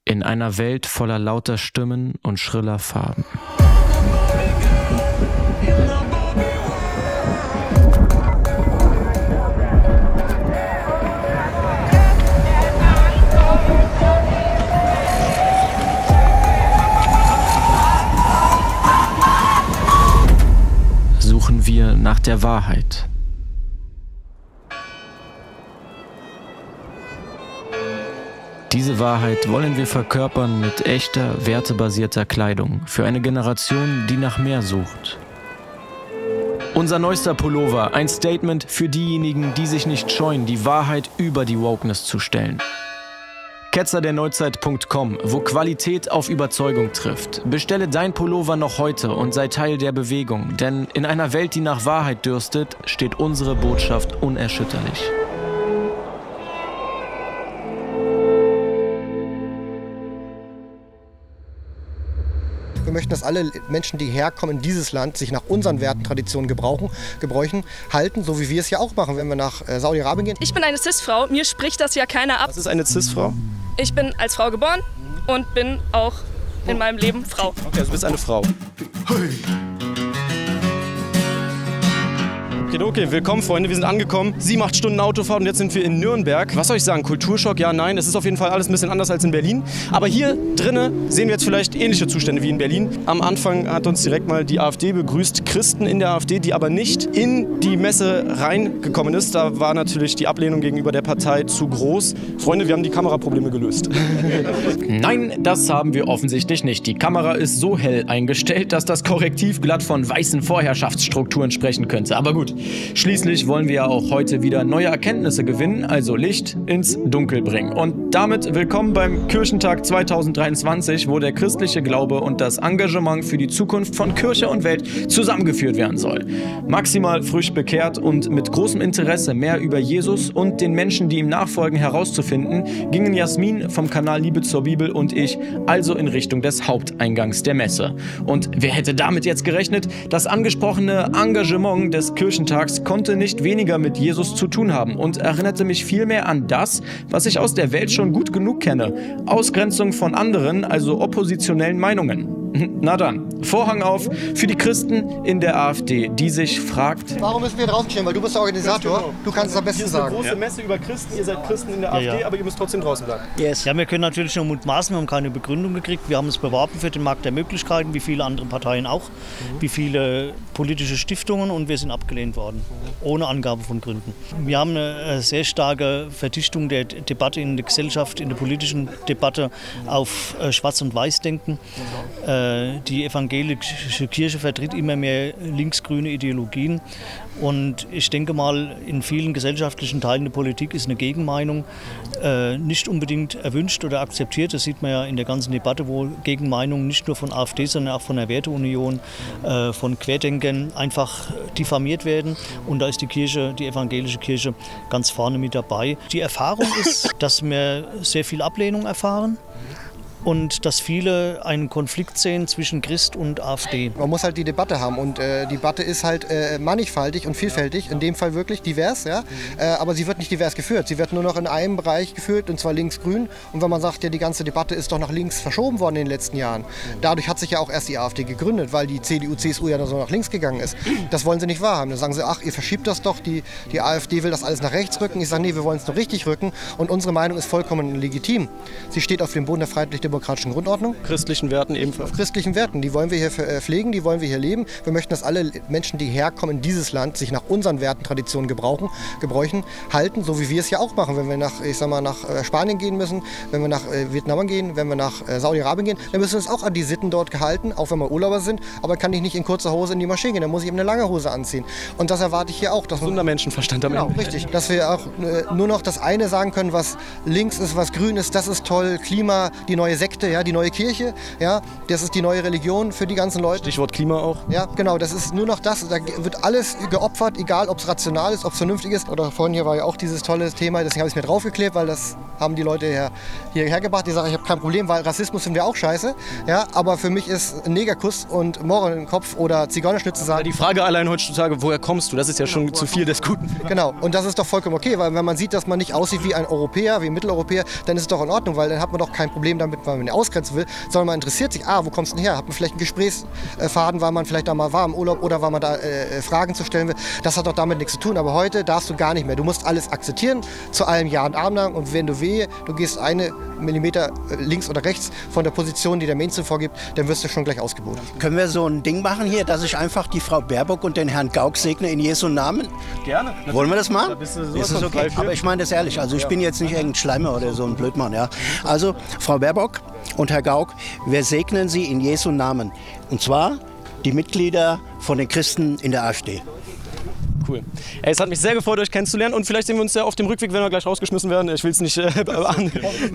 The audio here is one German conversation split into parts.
In einer Welt voller lauter Stimmen und schriller Farben. Suchen wir nach der Wahrheit. Diese Wahrheit wollen wir verkörpern mit echter, wertebasierter Kleidung für eine Generation, die nach mehr sucht. Unser neuester Pullover, ein Statement für diejenigen, die sich nicht scheuen, die Wahrheit über die Wokeness zu stellen. Ketzerderneuzeit.com, wo Qualität auf Überzeugung trifft. Bestelle dein Pullover noch heute und sei Teil der Bewegung, denn in einer Welt, die nach Wahrheit dürstet, steht unsere Botschaft unerschütterlich. Wir möchten, dass alle Menschen, die herkommen in dieses Land, sich nach unseren Werten, Traditionen, Gebräuchen halten, so wie wir es ja auch machen, wenn wir nach Saudi-Arabien gehen. Ich bin eine Cis-Frau, mir spricht das ja keiner ab. Was ist eine Cis-Frau? Ich bin als Frau geboren und bin auch in meinem Leben Frau. Okay, also du bist eine Frau. Hey. Okay, willkommen Freunde, wir sind angekommen. 7-8 Stunden Autofahrt und jetzt sind wir in Nürnberg. Was soll ich sagen, Kulturschock? Ja, nein, es ist auf jeden Fall alles ein bisschen anders als in Berlin. Aber hier drinnen sehen wir jetzt vielleicht ähnliche Zustände wie in Berlin. Am Anfang hat uns direkt mal die AfD begrüßt, Christen in der AfD, die aber nicht in die Messe reingekommen ist. Da war natürlich die Ablehnung gegenüber der Partei zu groß. Freunde, wir haben die Kameraprobleme gelöst. Nein, das haben wir offensichtlich nicht. Die Kamera ist so hell eingestellt, dass das Korrektiv glatt von weißen Vorherrschaftsstrukturen sprechen könnte. Aber gut. Schließlich wollen wir ja auch heute wieder neue Erkenntnisse gewinnen, also Licht ins Dunkel bringen. Und damit willkommen beim Kirchentag 2023, wo der christliche Glaube und das Engagement für die Zukunft von Kirche und Welt zusammengeführt werden soll. Maximal frisch bekehrt und mit großem Interesse mehr über Jesus und den Menschen, die ihm nachfolgen, herauszufinden, gingen Jasmin vom Kanal Liebe zur Bibel und ich also in Richtung des Haupteingangs der Messe. Und wer hätte damit jetzt gerechnet? Das angesprochene Engagement des Kirchentags konnte nicht weniger mit Jesus zu tun haben und erinnerte mich vielmehr an das, was ich aus der Welt schon gut genug kenne. Ausgrenzung von anderen, also oppositionellen Meinungen. Na dann, Vorhang auf für die Christen in der AfD, die sich fragt... Warum müssen wir draußen stehen? Weil du bist der Organisator, du kannst es am besten sagen. Hier ist eine große Messe über Christen, ihr seid Christen in der AfD, aber ihr müsst trotzdem draußen bleiben. Yes. Ja, wir können natürlich nur mutmaßen, wir haben keine Begründung gekriegt. Wir haben uns beworben für den Markt der Möglichkeiten, wie viele andere Parteien auch, wie viele politische Stiftungen, und wir sind abgelehnt worden, ohne Angabe von Gründen. Wir haben eine sehr starke Verdichtung der Debatte in der Gesellschaft, in der politischen Debatte auf Schwarz- und Weiß-Denken. Die evangelische Kirche vertritt immer mehr linksgrüne Ideologien, und ich denke mal, in vielen gesellschaftlichen Teilen der Politik ist eine Gegenmeinung nicht unbedingt erwünscht oder akzeptiert. Das sieht man ja in der ganzen Debatte, wo Gegenmeinungen nicht nur von AfD, sondern auch von der Werteunion, von Querdenkern einfach diffamiert werden, und da ist die Kirche, die evangelische Kirche, ganz vorne mit dabei. Die Erfahrung ist, dass wir sehr viel Ablehnung erfahren und dass viele einen Konflikt sehen zwischen Christ und AfD. Man muss halt die Debatte haben, und die Debatte ist halt mannigfaltig und vielfältig, in dem Fall wirklich divers, ja? Aber sie wird nicht divers geführt. Sie wird nur noch in einem Bereich geführt, und zwar links-grün. Und wenn man sagt, ja, die ganze Debatte ist doch nach links verschoben worden in den letzten Jahren, dadurch hat sich ja auch erst die AfD gegründet, weil die CDU, CSU ja so nach links gegangen ist. Das wollen sie nicht wahrhaben. Dann sagen sie, ach, ihr verschiebt das doch, die AfD will das alles nach rechts rücken. Ich sage, nee, wir wollen es noch richtig rücken, und unsere Meinung ist vollkommen legitim. Sie steht auf dem Boden der freiheitlich-demokratischen Grundordnung. Christlichen Werten ebenfalls. Auf christlichen Werten, die wollen wir hier pflegen, die wollen wir hier leben. Wir möchten, dass alle Menschen, die herkommen in dieses Land, sich nach unseren Werten, Traditionen, Gebräuchen halten, so wie wir es ja auch machen. Wenn wir nach Spanien gehen müssen, wenn wir nach Vietnam gehen, wenn wir nach Saudi-Arabien gehen, dann müssen wir uns auch an die Sitten dort gehalten, auch wenn wir Urlauber sind. Aber kann ich nicht in kurzer Hose in die Moschee gehen, dann muss ich eben eine lange Hose anziehen. Und das erwarte ich hier auch. Gesunder Menschenverstand am Ende. Genau, richtig. Dass wir auch nur noch das eine sagen können, was links ist, was grün ist, das ist toll, Klima, die neue Sekte, ja, die neue Kirche, ja, das ist die neue Religion für die ganzen Leute. Stichwort Klima auch. Ja, genau, das ist nur noch das, da wird alles geopfert, egal ob es rational ist, ob es vernünftig ist. Oder vorhin hier war ja auch dieses tolle Thema, deswegen habe ich es mir draufgeklebt, weil das haben die Leute hierher gebracht. Die sagen, ich habe kein Problem, weil Rassismus finden wir auch scheiße, ja, aber für mich ist ein Negerkuss und Mohren im Kopf oder Zigeunerschnitzel sagen. Die Frage allein heutzutage, woher kommst du, das ist ja schon zu viel des Guten. Genau, und das ist doch vollkommen okay, weil wenn man sieht, dass man nicht aussieht wie ein Europäer, wie ein Mitteleuropäer, dann ist es doch in Ordnung, weil dann hat man doch kein Problem damit, weil man ihn ausgrenzen will, sondern man interessiert sich, wo kommst du denn her? Hat man vielleicht einen Gesprächsfaden, weil man vielleicht da mal war im Urlaub oder weil man da Fragen zu stellen will. Das hat doch damit nichts zu tun. Aber heute darfst du gar nicht mehr. Du musst alles akzeptieren, zu allem Ja und Amen lang. Und wenn du du gehst 1 Millimeter links oder rechts von der Position, die der Mainstream vorgibt, dann wirst du schon gleich ausgeboten. Können wir so ein Ding machen hier, dass ich einfach die Frau Baerbock und den Herrn Gauck segne in Jesu Namen? Gerne. Wollen wir das machen? Da ist es okay? Aber ich meine das ehrlich, also ich bin jetzt nicht irgendein Schleimer oder so ein Blödmann. Ja. Also Frau Baerbock und Herr Gauck, wir segnen Sie in Jesu Namen. Und zwar die Mitglieder von den Christen in der AfD. Cool. Ey, es hat mich sehr gefreut, euch kennenzulernen und vielleicht sehen wir uns ja auf dem Rückweg, wenn wir gleich rausgeschmissen werden. Ich will es nicht Hoffen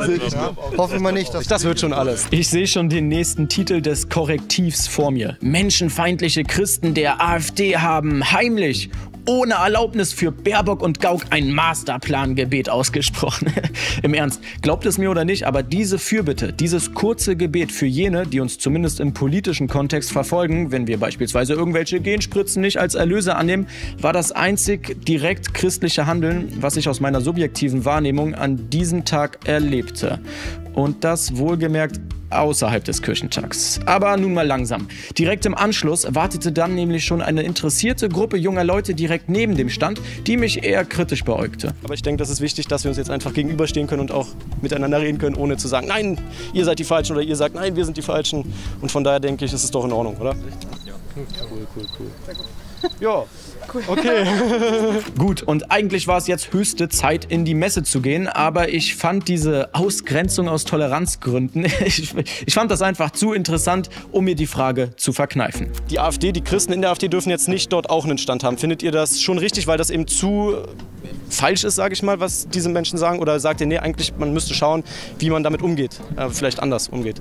wir nicht. Das wird schon alles. Ich sehe schon den nächsten Titel des Korrektivs vor mir. Menschenfeindliche Christen der AfD haben heimlich ohne Erlaubnis für Baerbock und Gauck ein Masterplan-Gebet ausgesprochen. Im Ernst, glaubt es mir oder nicht, aber diese Fürbitte, dieses kurze Gebet für jene, die uns zumindest im politischen Kontext verfolgen, wenn wir beispielsweise irgendwelche Genspritzen nicht als Erlöser annehmen, war das einzig direkt christliche Handeln, was ich aus meiner subjektiven Wahrnehmung an diesem Tag erlebte. Und das wohlgemerkt außerhalb des Kirchentags. Aber nun mal langsam. Direkt im Anschluss wartete dann nämlich schon eine interessierte Gruppe junger Leute direkt neben dem Stand, die mich eher kritisch beäugte. Aber ich denke, das ist wichtig, dass wir uns jetzt einfach gegenüberstehen können und auch miteinander reden können, ohne zu sagen, nein, ihr seid die Falschen oder ihr sagt, nein, wir sind die Falschen. Und von daher denke ich, ist es doch in Ordnung, oder? Ja. Cool. Ja. Cool. Okay. Gut, und eigentlich war es jetzt höchste Zeit, in die Messe zu gehen, aber ich fand diese Ausgrenzung aus Toleranzgründen, ich fand das einfach zu interessant, um mir die Frage zu verkneifen. Die AfD, die Christen in der AfD dürfen jetzt nicht dort auch einen Stand haben. Findet ihr das schon richtig, weil das eben zu falsch ist, sage ich mal, was diese Menschen sagen? Oder sagt ihr, nee, eigentlich, man müsste schauen, wie man damit umgeht, vielleicht anders umgeht?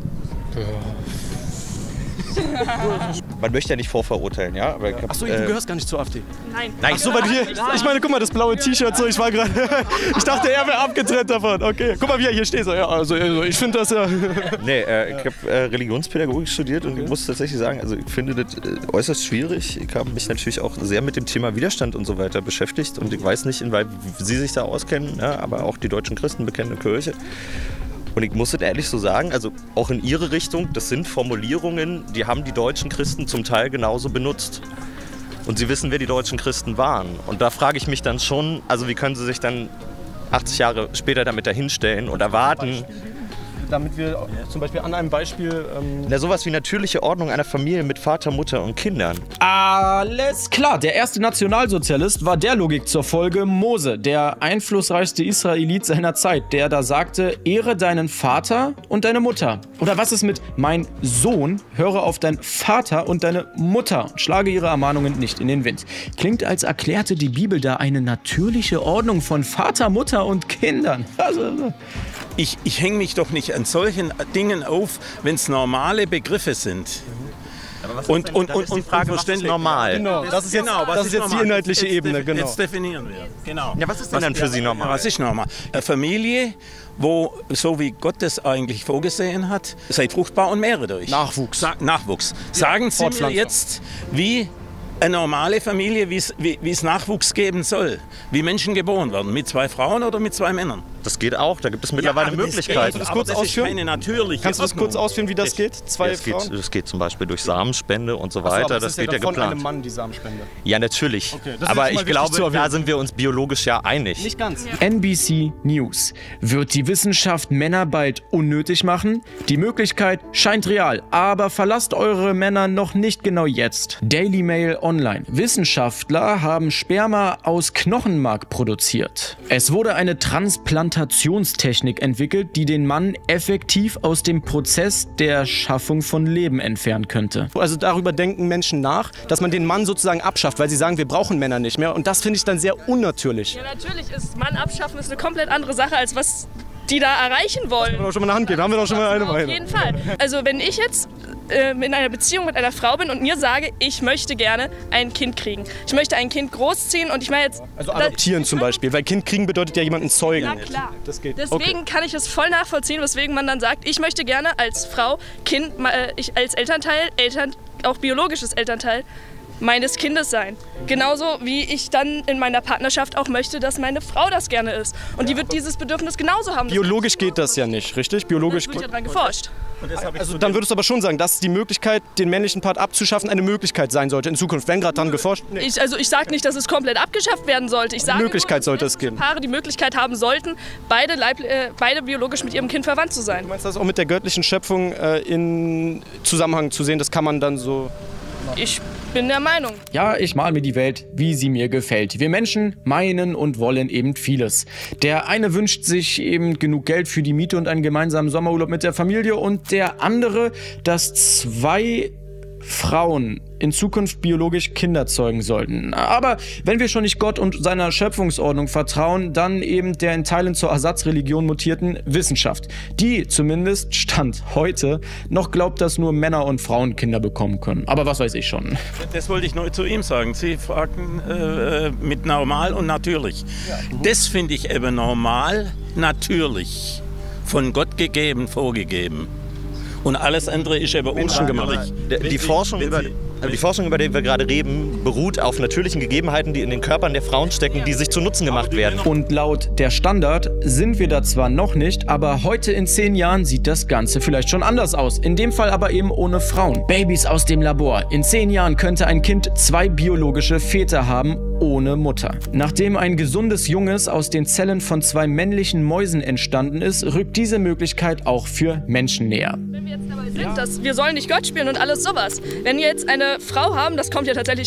Man möchte ja nicht vorverurteilen, ja? Aber Achso, du gehörst gar nicht zur AfD? Nein. Achso, weil hier, ich meine, guck mal, das blaue T-Shirt, so, ich war gerade, ich dachte, er wäre abgetrennt davon. Okay, guck mal, wie er hier steht. So, ja, also ich finde das ja... Nee, ich habe Religionspädagogik studiert und ich muss tatsächlich sagen, also ich finde das äußerst schwierig. Ich habe mich natürlich auch sehr mit dem Thema Widerstand und so weiter beschäftigt und ich weiß nicht, inwieweit Sie sich da auskennen, ja, aber auch die deutschen Christen bekennende Kirche. Und ich muss es ehrlich so sagen, also auch in Ihre Richtung, das sind Formulierungen, die haben die deutschen Christen zum Teil genauso benutzt. Und Sie wissen, wer die deutschen Christen waren. Und da frage ich mich dann schon, also wie können Sie sich dann 80 Jahre später damit dahinstellen und erwarten... Damit wir zum Beispiel an einem Beispiel... sowas wie natürliche Ordnung einer Familie mit Vater, Mutter und Kindern. Alles klar, der erste Nationalsozialist war der Logik zur Folge Mose, der einflussreichste Israelit seiner Zeit, der da sagte, ehre deinen Vater und deine Mutter. Oder was ist mit mein Sohn, höre auf deinen Vater und deine Mutter und schlage ihre Ermahnungen nicht in den Wind. Klingt, als erklärte die Bibel da eine natürliche Ordnung von Vater, Mutter und Kindern. Also... Ich hänge mich doch nicht an solchen Dingen auf, wenn es normale Begriffe sind. Und die Frage, was ist normal? Genau, das ist jetzt die inhaltliche Ebene. Genau. Jetzt definieren wir. Genau. Ja, was ist denn dann für Sie normal? Was ist normal? Eine Familie, wo, so wie Gott das eigentlich vorgesehen hat, seid fruchtbar und mehre durch. Nachwuchs. Sagen Sie mir jetzt, wie eine normale Familie, wie es Nachwuchs geben soll. Wie Menschen geboren werden. Mit 2 Frauen oder mit 2 Männern. Das geht auch, da gibt es mittlerweile Möglichkeiten. Kannst du das kurz ausführen, wie das geht? Das geht zum Beispiel durch Samenspende und so weiter. Das geht ja geplant. Von einem Mann, die Samenspende. Ja, natürlich. Okay, aber ich glaube, da sind wir uns biologisch ja einig. Nicht ganz. NBC News. Wird die Wissenschaft Männer bald unnötig machen? Die Möglichkeit scheint real, aber verlasst eure Männer noch nicht genau jetzt. Daily Mail Online. Wissenschaftler haben Sperma aus Knochenmark produziert. Es wurde eine Transplantationstechnik entwickelt, die den Mann effektiv aus dem Prozess der Schaffung von Leben entfernen könnte. Also darüber denken Menschen nach, dass man den Mann sozusagen abschafft, weil sie sagen, wir brauchen Männer nicht mehr. Und das finde ich dann sehr unnatürlich. Ja, natürlich ist Mann abschaffen ist eine komplett andere Sache, als was die da erreichen wollen. Haben wir doch schon mal eine Hand geben, haben wir doch schon mal eine Meinung. Auf jeden Fall. Also wenn ich jetzt in einer Beziehung mit einer Frau bin und mir sage, ich möchte gerne ein Kind kriegen. Ich möchte ein Kind großziehen und ich meine jetzt... Also adoptieren zum Beispiel, weil Kind kriegen bedeutet ja jemanden zeugen. Ja, klar. Das geht. Deswegen kann ich es voll nachvollziehen, weswegen man dann sagt, ich möchte gerne als Frau Kind, ich als Elternteil, auch biologisches Elternteil, meines Kindes sein. Genauso wie ich dann in meiner Partnerschaft auch möchte, dass meine Frau das gerne ist. Und die wird dieses Bedürfnis genauso haben. Biologisch geht das ja nicht, richtig? Biologisch wird ja dran geforscht. Also dann würdest du aber schon sagen, dass die Möglichkeit, den männlichen Part abzuschaffen, eine Möglichkeit sein sollte in Zukunft, wenn gerade dran geforscht? Nee. Ich sage nicht, dass es komplett abgeschafft werden sollte. Ich sage Möglichkeit nur, sollte es geben. Paare die Möglichkeit haben sollten, beide biologisch mit ihrem Kind verwandt zu sein. Du meinst das auch mit der göttlichen Schöpfung in Zusammenhang zu sehen? Das kann man dann so... Ich bin der Meinung. Ja, ich mal mir die Welt, wie sie mir gefällt. Wir Menschen meinen und wollen eben vieles. Der eine wünscht sich eben genug Geld für die Miete und einen gemeinsamen Sommerurlaub mit der Familie und der andere, dass 2 Frauen in Zukunft biologisch Kinder zeugen sollten. Aber wenn wir schon nicht Gott und seiner Schöpfungsordnung vertrauen, dann eben der in Teilen zur Ersatzreligion mutierten Wissenschaft, die zumindest Stand heute noch glaubt, dass nur Männer und Frauen Kinder bekommen können. Aber was weiß ich schon. Das wollte ich neu zu ihm sagen. Sie fragten mit normal und natürlich. Ja. Das finde ich eben normal, natürlich, von Gott gegeben, vorgegeben. Und alles andere ist eben unschuldig. Die Forschung, über die wir gerade reden, beruht auf natürlichen Gegebenheiten, die in den Körpern der Frauen stecken, die sich zu Nutzen gemacht werden. Und laut der Standard sind wir da zwar noch nicht, aber heute in 10 Jahren sieht das Ganze vielleicht schon anders aus. In dem Fall aber eben ohne Frauen. Babys aus dem Labor. In 10 Jahren könnte ein Kind 2 biologische Väter haben, ohne Mutter. Nachdem ein gesundes Junges aus den Zellen von 2 männlichen Mäusen entstanden ist, rückt diese Möglichkeit auch für Menschen näher. Wenn wir jetzt dabei sind, dass wir sollen nicht Gott spielen und alles sowas. Wenn wir jetzt eine Frau haben, das kommt ja tatsächlich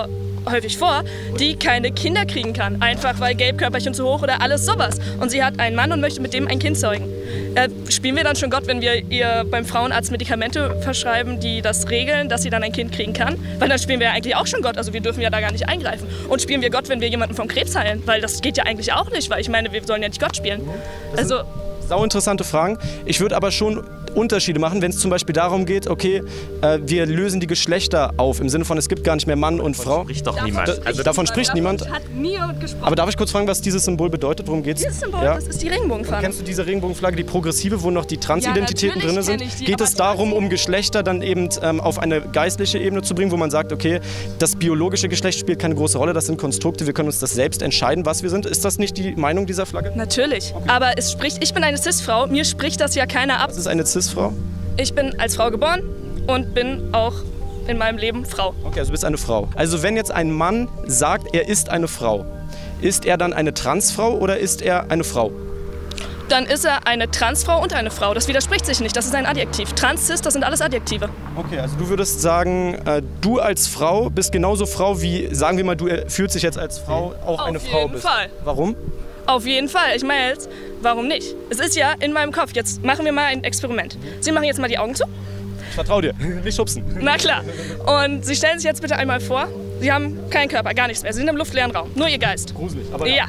häufig vor, die keine Kinder kriegen kann. Einfach weil Gelbkörperchen zu hoch oder alles sowas. Und sie hat einen Mann und möchte mit dem ein Kind zeugen. Spielen wir dann schon Gott, wenn wir ihr beim Frauenarzt Medikamente verschreiben, die das regeln, dass sie dann ein Kind kriegen kann? Weil dann spielen wir ja eigentlich auch schon Gott, also wir dürfen ja da gar nicht eingreifen. Und spielen wir Gott, wenn wir jemanden vom Krebs heilen? Weil das geht ja eigentlich auch nicht, weil ich meine, wir sollen ja nicht Gott spielen. Also sau interessante Fragen. Ich würde aber schon Unterschiede machen, wenn es zum Beispiel darum geht, okay, wir lösen die Geschlechter auf, im Sinne von, es gibt gar nicht mehr Mann und Frau. Spricht doch niemand. Davon spricht niemand. Hat niemand gesprochen. Aber darf ich kurz fragen, was dieses Symbol bedeutet? Worum geht's? Dieses Symbol, ja? Das ist die Regenbogenflagge. Kennst du diese Regenbogenflagge, die progressive, wo noch die Transidentitäten drin sind? Geht es darum, um Geschlechter dann eben auf eine geistliche Ebene zu bringen, wo man sagt, okay, das biologische Geschlecht spielt keine große Rolle, das sind Konstrukte, wir können uns das selbst entscheiden, was wir sind. Ist das nicht die Meinung dieser Flagge? Natürlich. Okay. Aber ich bin eine Cis-Frau, mir spricht das ja keiner ab. Was ist eine Cis-Frau? Ich bin als Frau geboren und bin auch in meinem Leben Frau. Okay, also du bist eine Frau. Also wenn jetzt ein Mann sagt, er ist eine Frau, ist er dann eine Transfrau oder ist er eine Frau? Dann ist er eine Transfrau und eine Frau. Das widerspricht sich nicht, das ist ein Adjektiv. Trans, Cis, das sind alles Adjektive. Okay, also du würdest sagen, du als Frau bist genauso Frau wie, sagen wir mal, du fühlst dich jetzt als Frau auch eine Frau bist. Auf jeden Fall. Warum? Auf jeden Fall. Ich meine jetzt, warum nicht? Es ist ja in meinem Kopf. Jetzt machen wir mal ein Experiment. Sie machen jetzt mal die Augen zu. Ich vertraue dir. Nicht schubsen. Na klar. Und Sie stellen sich jetzt bitte einmal vor, Sie haben keinen Körper, gar nichts mehr. Sie sind im luftleeren Raum. Nur Ihr Geist. Gruselig, aber ja.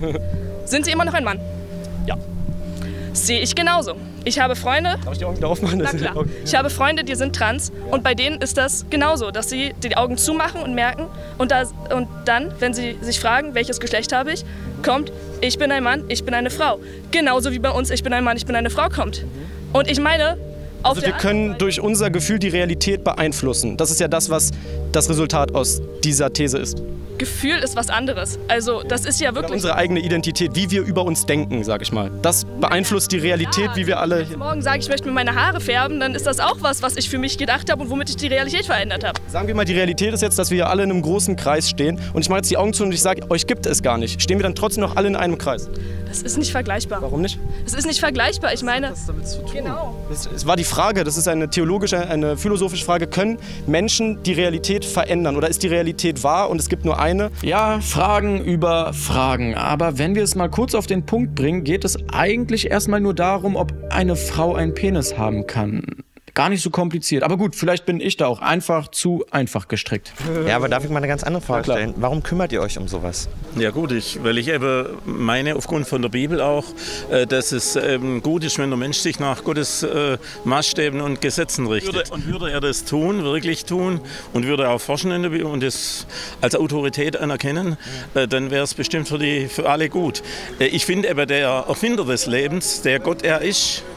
Sind Sie immer noch ein Mann? Ja. Sehe ich genauso. Ich habe Freunde. Darf ich die Augen wieder aufmachen? Na klar. Ich habe Freunde, die sind trans und bei denen ist das genauso, dass sie die Augen zumachen und merken und dann, wenn sie sich fragen, welches Geschlecht habe ich, kommt, ich bin ein Mann, ich bin eine Frau. Genauso wie bei uns, ich bin ein Mann, ich bin eine Frau kommt. Und ich meine, also wir können durch unser Gefühl die Realität beeinflussen. Das ist ja das, was das Resultat aus dieser These ist. Gefühl ist was anderes. Also das ist ja wirklich... Oder unsere eigene Identität, wie wir über uns denken, sag ich mal. Das beeinflusst die Realität, ja, wie wir alle... Wenn ich morgen sage, ich möchte mir meine Haare färben, dann ist das auch was ich für mich gedacht habe und womit ich die Realität verändert habe. Sagen wir mal, die Realität ist jetzt, dass wir hier alle in einem großen Kreis stehen und ich mache jetzt die Augen zu und ich sage, euch gibt es gar nicht. Stehen wir dann trotzdem noch alle in einem Kreis? Das ist nicht vergleichbar. Warum nicht? Es ist nicht vergleichbar. Ich meine... Was hat das damit zu tun? Genau. Es war die Frage, das ist eine theologische, eine philosophische Frage, können Menschen die Realität verändern oder ist die Realität wahr und es gibt nur eine? Ja, Fragen über Fragen. Aber wenn wir es mal kurz auf den Punkt bringen, geht es eigentlich erstmal nur darum, ob eine Frau einen Penis haben kann. Gar nicht so kompliziert. Aber gut, vielleicht bin ich da auch zu einfach gestrickt. Ja, aber darf ich mal eine ganz andere Frage stellen? Warum kümmert ihr euch um sowas? Ja gut, weil ich eben meine, aufgrund von der Bibel auch, dass es gut ist, wenn der Mensch sich nach Gottes Maßstäben und Gesetzen richtet. Und würde er das tun, wirklich tun, und würde auch forschen in der Bibel und das als Autorität anerkennen, dann wäre es bestimmt für alle gut. Ich finde eben, der Erfinder des Lebens, der Gott er ist,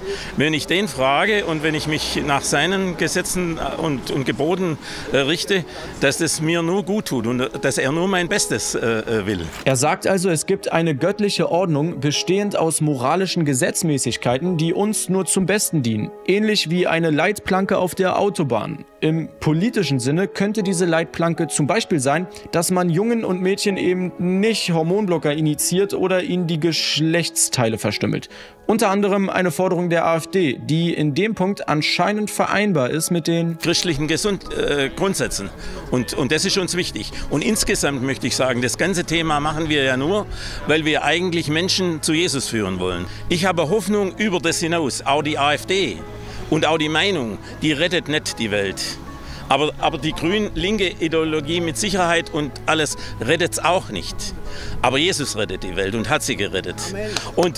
Wenn ich den frage und wenn ich mich nach seinen Gesetzen und Geboten richte, dass es mir nur gut tut und dass er nur mein Bestes will. Er sagt also, es gibt eine göttliche Ordnung, bestehend aus moralischen Gesetzmäßigkeiten, die uns nur zum Besten dienen. Ähnlich wie eine Leitplanke auf der Autobahn. Im politischen Sinne könnte diese Leitplanke zum Beispiel sein, dass man Jungen und Mädchen eben nicht Hormonblocker initiiert oder ihnen die Geschlechtsteile verstümmelt. Unter anderem eine Forderung der AfD, die in dem Punkt anscheinend vereinbar ist mit den christlichen Grundsätzen. Und das ist uns wichtig. Und insgesamt möchte ich sagen, das ganze Thema machen wir ja nur, weil wir eigentlich Menschen zu Jesus führen wollen. Ich habe Hoffnung über das hinaus. Auch die AfD und auch die Meinung, die rettet nicht die Welt. Aber die grün-linke Ideologie mit Sicherheit und alles rettet es auch nicht. Aber Jesus rettet die Welt und hat sie gerettet. Und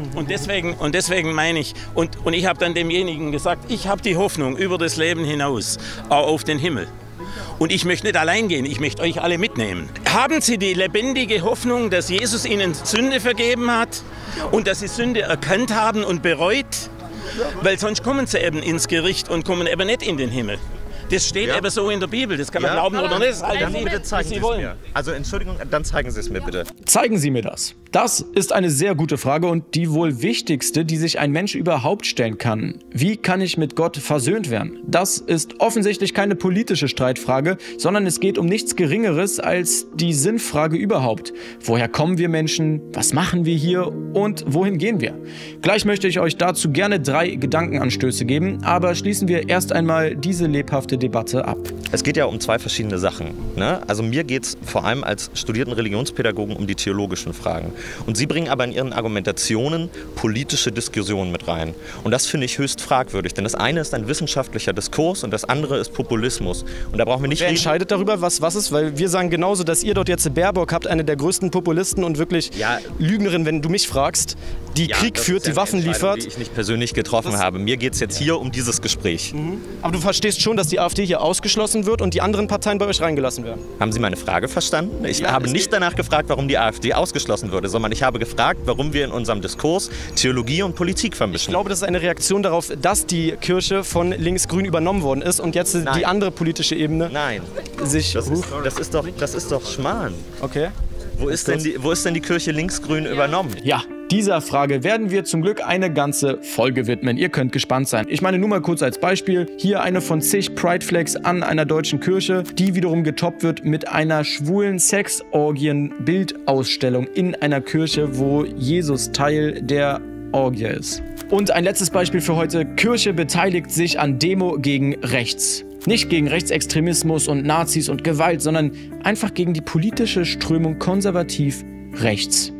deswegen meine ich, und ich habe dann demjenigen gesagt, ich habe die Hoffnung über das Leben hinaus, auch auf den Himmel. Und ich möchte nicht allein gehen, ich möchte euch alle mitnehmen. Haben Sie die lebendige Hoffnung, dass Jesus Ihnen Sünde vergeben hat und dass Sie Sünde erkannt haben und bereut? Weil sonst kommen Sie eben ins Gericht und kommen eben nicht in den Himmel. Das steht eben so in der Bibel, das kann man glauben oder nicht. Dann bitte zeigen Sie es mir. Also Entschuldigung, dann zeigen Sie es mir bitte. Zeigen Sie mir das. Das ist eine sehr gute Frage und die wohl wichtigste, die sich ein Mensch überhaupt stellen kann. Wie kann ich mit Gott versöhnt werden? Das ist offensichtlich keine politische Streitfrage, sondern es geht um nichts Geringeres als die Sinnfrage überhaupt. Woher kommen wir Menschen? Was machen wir hier? Und wohin gehen wir? Gleich möchte ich euch dazu gerne 3 Gedankenanstöße geben, aber schließen wir erst einmal diese lebhafte Debatte ab. Es geht ja um 2 verschiedene Sachen. Ne? Also mir geht es vor allem als studierten Religionspädagogen um die theologischen Fragen. Und Sie bringen aber in Ihren Argumentationen politische Diskussionen mit rein. Und das finde ich höchst fragwürdig, denn das eine ist ein wissenschaftlicher Diskurs und das andere ist Populismus. Und da brauchen wir nicht Wer entscheidet darüber, was ist? Weil wir sagen genauso, dass ihr dort jetzt Baerbock habt, eine der größten Populisten und wirklich Lügnerin, wenn du mich fragst, die Krieg führt, die Waffen liefert. Die ich nicht persönlich getroffen habe. Mir geht es jetzt hier um dieses Gespräch. Aber du verstehst schon, dass die AfD hier ausgeschlossen wird und die anderen Parteien bei euch reingelassen werden. Haben Sie meine Frage verstanden? Ich habe nicht danach gefragt, warum die AfD ausgeschlossen wurde, sondern ich habe gefragt, warum wir in unserem Diskurs Theologie und Politik vermischen. Ich glaube, das ist eine Reaktion darauf, dass die Kirche von links-grün übernommen worden ist und jetzt die andere politische Ebene sich... Das ist doch Schmarrn. Okay. Wo ist denn die Kirche linksgrün übernommen? Ja, dieser Frage werden wir zum Glück eine ganze Folge widmen. Ihr könnt gespannt sein. Ich meine nur mal kurz als Beispiel, hier eine von zig Pride Flags an einer deutschen Kirche, die wiederum getoppt wird mit einer schwulen Sexorgien-Bildausstellung in einer Kirche, wo Jesus Teil der Orgie ist. Und ein letztes Beispiel für heute. Kirche beteiligt sich an Demo gegen rechts. Nicht gegen Rechtsextremismus und Nazis und Gewalt, sondern einfach gegen die politische Strömung konservativ rechts.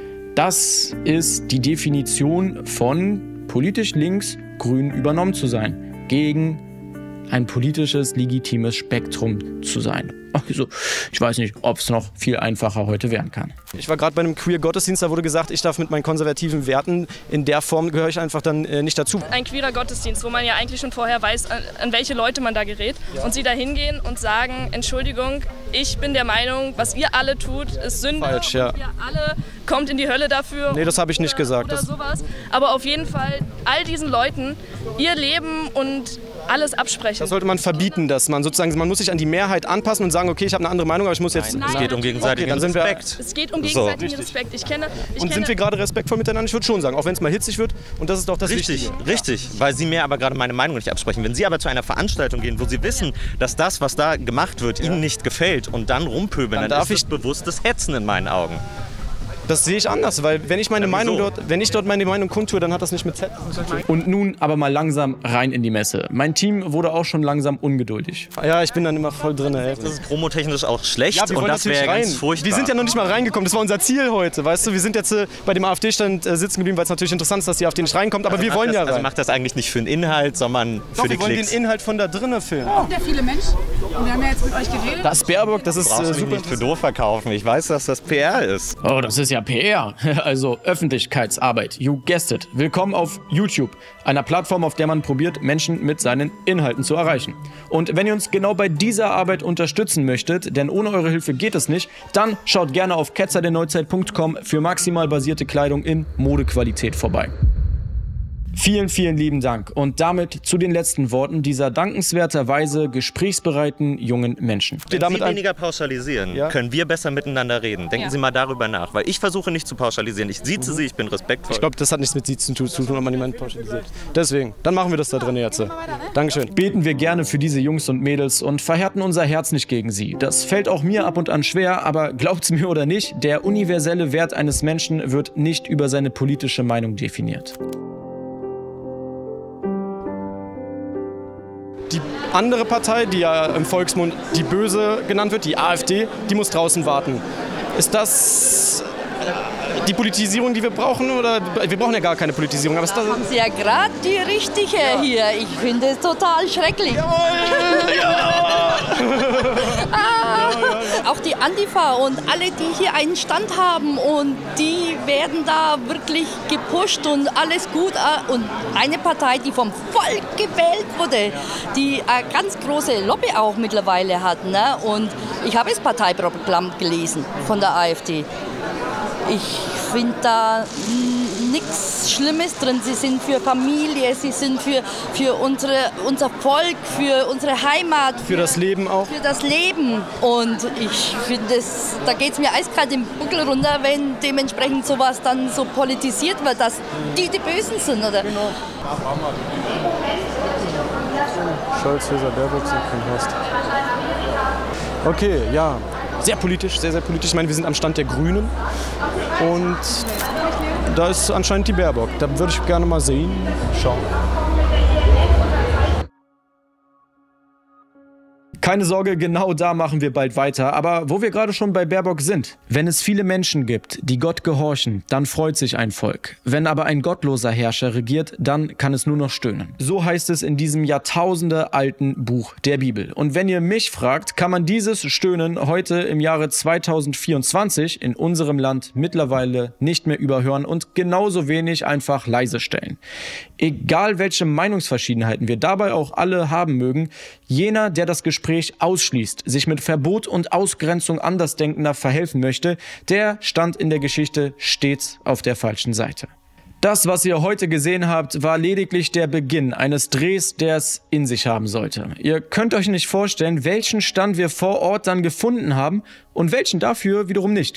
Das ist die Definition von politisch links-grün übernommen zu sein. Gegen ein politisches, legitimes Spektrum zu sein. Also, ich weiß nicht, ob es noch viel einfacher heute werden kann. Ich war gerade bei einem Queer-Gottesdienst, da wurde gesagt, ich darf mit meinen konservativen Werten, in der Form gehöre ich einfach dann nicht dazu. Ein queerer Gottesdienst, wo man ja eigentlich schon vorher weiß, an welche Leute man da gerät. Und sie da hingehen und sagen, Entschuldigung, ich bin der Meinung, was ihr alle tut, ist Sünde. Falsch, ja. Und ihr alle kommt in die Hölle dafür. Nee, das habe ich nicht gesagt. Oder sowas. Aber auf jeden Fall all diesen Leuten ihr Leben und alles absprechen. Das sollte man verbieten, dass man sozusagen, man muss sich an die Mehrheit anpassen und sagen, okay, ich habe eine andere Meinung, aber ich muss jetzt... Nein, es geht um gegenseitigen Respekt. Es geht um gegenseitigen Respekt. Sind wir gerade respektvoll miteinander? Ich würde schon sagen, auch wenn es mal hitzig wird. Und das ist doch das Wichtige. Richtig, weil Sie mir aber gerade meine Meinung nicht absprechen. Wenn Sie aber zu einer Veranstaltung gehen, wo Sie wissen, dass das, was da gemacht wird, Ihnen nicht gefällt und dann rumpöbeln, dann ist das bewusstes Hetzen in meinen Augen. Das sehe ich anders, weil wenn ich meine Meinung dort meine Meinung kundtue, dann hat das nicht mit Z. Und nun aber mal langsam rein in die Messe. Mein Team wurde auch schon langsam ungeduldig. Ja, ich bin dann immer voll drin. Ey. Das ist promotechnisch auch schlecht ja, und das wäre ganz furchtbar. Wir sind ja noch nicht mal reingekommen, das war unser Ziel heute, weißt du. Wir sind jetzt bei dem AfD-Stand sitzen geblieben, weil es natürlich interessant ist, dass die AfD nicht reinkommt, aber wir wollen ja rein. Also macht das eigentlich nicht für den Inhalt, sondern für die Klicks. Wir wollen den Inhalt von da drinnen filmen. Kommt ja viele Menschen und wir haben ja jetzt mit euch geredet. Das Baerbock, das ist super. super. Nicht für doof verkaufen, ich weiß, dass das PR ist. Oh, das ist ja PR. Also Öffentlichkeitsarbeit. You guessed it. Willkommen auf YouTube, einer Plattform, auf der man probiert, Menschen mit seinen Inhalten zu erreichen. Und wenn ihr uns genau bei dieser Arbeit unterstützen möchtet, denn ohne eure Hilfe geht es nicht, dann schaut gerne auf ketzerderneuzeit.com für maximal basierte Kleidung in Modequalität vorbei. Vielen, vielen lieben Dank. Und damit zu den letzten Worten dieser dankenswerterweise gesprächsbereiten jungen Menschen. Wenn Sie weniger pauschalisieren, können wir besser miteinander reden. Denken Sie mal darüber nach, weil ich versuche nicht zu pauschalisieren. Ich sieze Sie, ich bin respektvoll. Ich glaube, das hat nichts mit Siezen zu tun, wenn man jemanden pauschalisiert. Deswegen, dann machen wir das da drin jetzt. Dankeschön. Beten wir gerne für diese Jungs und Mädels und verhärten unser Herz nicht gegen sie. Das fällt auch mir ab und an schwer, aber glaubt's mir oder nicht, der universelle Wert eines Menschen wird nicht über seine politische Meinung definiert. Die andere Partei, die ja im Volksmund die Böse genannt wird, die AfD, die muss draußen warten. Ist das die Politisierung, die wir brauchen? Oder wir brauchen ja gar keine Politisierung. Aber ist das haben Sie ja gerade die richtige hier. Ich finde es total schrecklich. Jawohl, ja. Auch die Antifa und alle, die hier einen Stand haben und die werden da wirklich gepusht und alles gut. Und eine Partei, die vom Volk gewählt wurde, die eine ganz große Lobby auch mittlerweile hat. Ne? Und ich habe das Parteiprogramm gelesen von der AfD. Ich finde da nichts Schlimmes drin. Sie sind für Familie, sie sind für unser Volk, für unsere Heimat. Für das Leben auch? Für das Leben. Und ich finde, da geht es mir eiskalt den Buckel runter, wenn dementsprechend sowas dann so politisiert wird, dass die Bösen sind. Oder? Genau. Scholz, Faeser, Baerbock sind kein Horst. Okay, ja. Sehr politisch, sehr, sehr politisch. Ich meine, wir sind am Stand der Grünen und da ist anscheinend die Baerbock. Da würde ich gerne mal sehen. Schauen. Keine Sorge, genau da machen wir bald weiter. Aber wo wir gerade schon bei Baerbock sind. Wenn es viele Menschen gibt, die Gott gehorchen, dann freut sich ein Volk. Wenn aber ein gottloser Herrscher regiert, dann kann es nur noch stöhnen. So heißt es in diesem jahrtausendealten Buch der Bibel. Und wenn ihr mich fragt, kann man dieses Stöhnen heute im Jahre 2024 in unserem Land mittlerweile nicht mehr überhören und genauso wenig einfach leise stellen. Egal welche Meinungsverschiedenheiten wir dabei auch alle haben mögen, jener, der das Gespräch ausschließt, sich mit Verbot und Ausgrenzung Andersdenkender verhelfen möchte, der stand in der Geschichte stets auf der falschen Seite. Das, was ihr heute gesehen habt, war lediglich der Beginn eines Drehs, der es in sich haben sollte. Ihr könnt euch nicht vorstellen, welchen Stand wir vor Ort dann gefunden haben und welchen dafür wiederum nicht.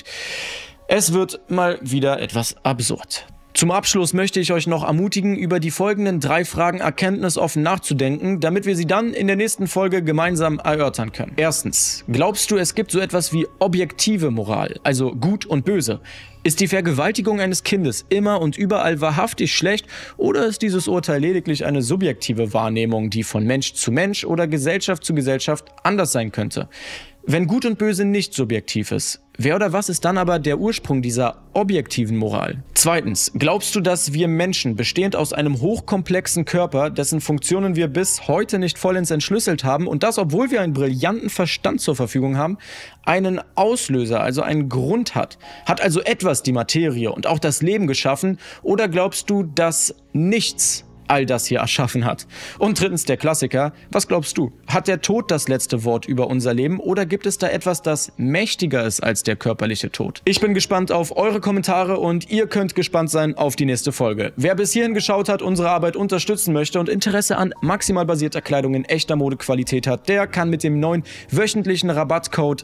Es wird mal wieder etwas absurd. Zum Abschluss möchte ich euch noch ermutigen, über die folgenden 3 Fragen erkenntnisoffen nachzudenken, damit wir sie dann in der nächsten Folge gemeinsam erörtern können. Erstens, glaubst du, es gibt so etwas wie objektive Moral, also gut und böse? Ist die Vergewaltigung eines Kindes immer und überall wahrhaftig schlecht oder ist dieses Urteil lediglich eine subjektive Wahrnehmung, die von Mensch zu Mensch oder Gesellschaft zu Gesellschaft anders sein könnte? Wenn Gut und Böse nicht subjektiv ist, wer oder was ist dann aber der Ursprung dieser objektiven Moral? Zweitens, glaubst du, dass wir Menschen, bestehend aus einem hochkomplexen Körper, dessen Funktionen wir bis heute nicht vollends entschlüsselt haben und das, obwohl wir einen brillanten Verstand zur Verfügung haben, einen Auslöser, also einen Grund hat? Hat also etwas die Materie und auch das Leben geschaffen oder glaubst du, dass nichts all das hier erschaffen hat? Und drittens der Klassiker, was glaubst du? Hat der Tod das letzte Wort über unser Leben oder gibt es da etwas, das mächtiger ist als der körperliche Tod? Ich bin gespannt auf eure Kommentare und ihr könnt gespannt sein auf die nächste Folge. Wer bis hierhin geschaut hat, unsere Arbeit unterstützen möchte und Interesse an maximal basierter Kleidung in echter Modequalität hat, der kann mit dem neuen wöchentlichen Rabattcode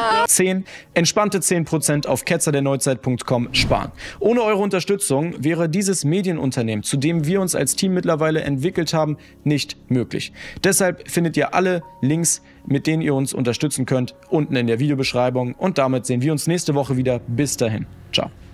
10 entspannte 10% auf ketzerderneuzeit.com sparen. Ohne eure Unterstützung wäre dieses Medienunternehmen, zu dem wir uns als Team mittlerweile entwickelt haben, nicht möglich. Deshalb findet ihr alle Links, mit denen ihr uns unterstützen könnt, unten in der Videobeschreibung und damit sehen wir uns nächste Woche wieder. Bis dahin. Ciao.